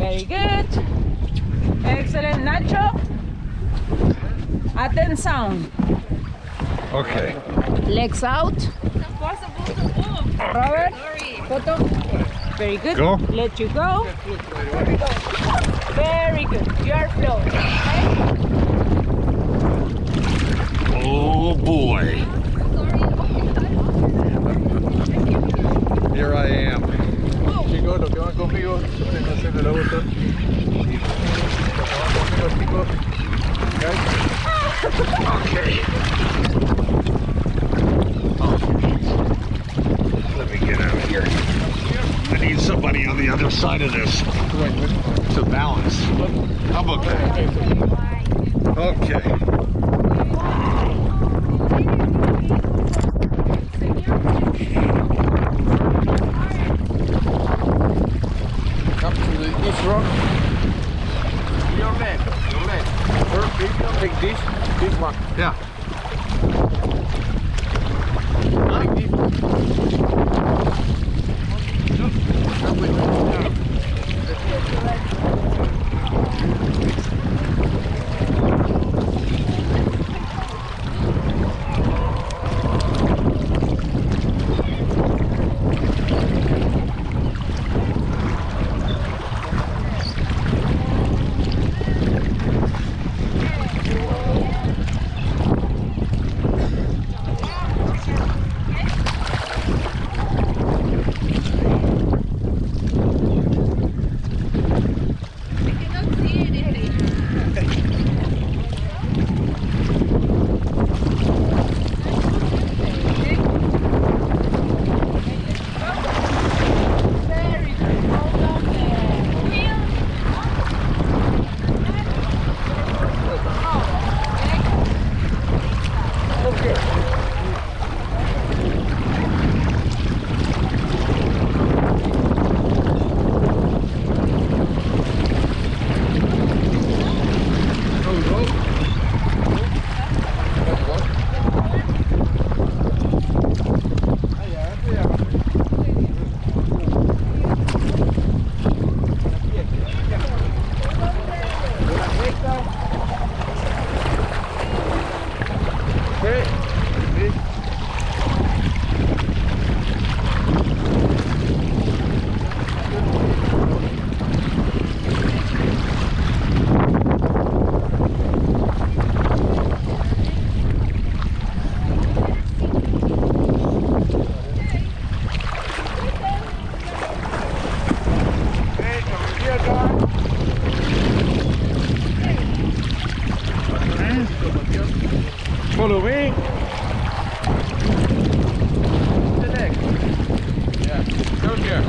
Very good. Excellent, Nacho. Attention. Okay. Legs out. Robert, photo. Very good. Go. Let you go. Very good. You are flowing. Okay? Oh boy. Here I am. Chicos, los que van conmigo pueden hacer de la bota. Y van conmigo, chicos. Okay. Let me get out of here. I need somebody on the other side of this to balance. How about that? Okay. Come to this rock. Your leg. First, take this one. Yeah. Like this. Come with me. Follow me. The leg. Yeah. Go here.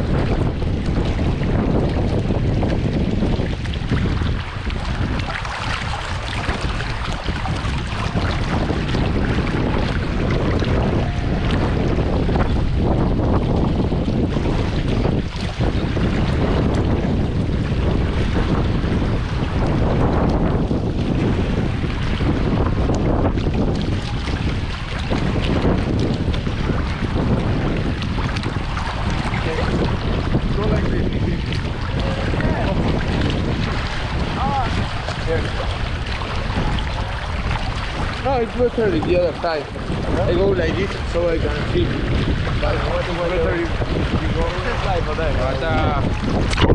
No, it's better the other side. I go like this so I can see. But it's better if you go like that.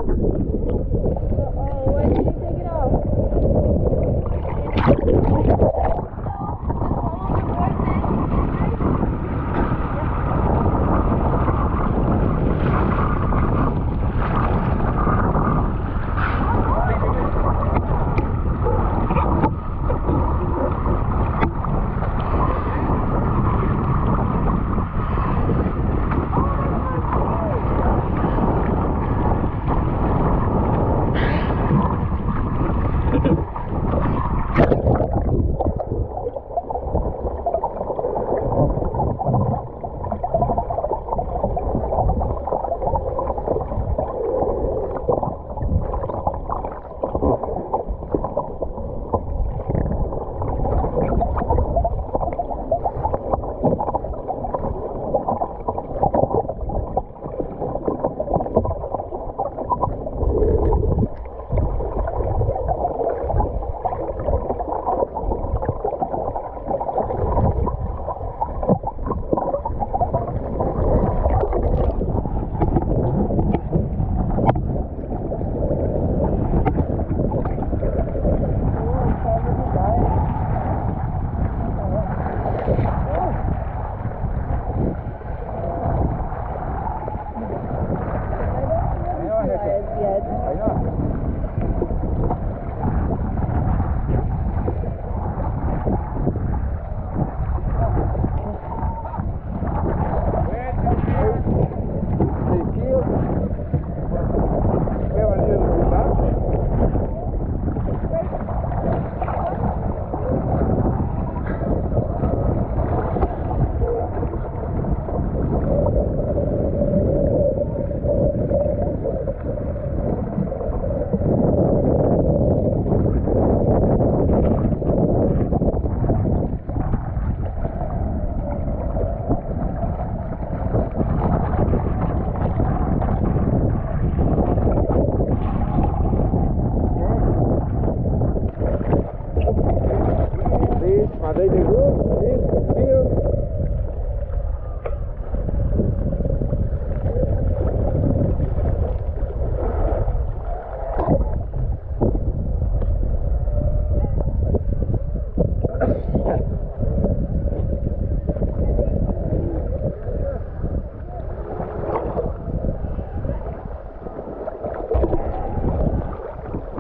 Oh, why did you take it off?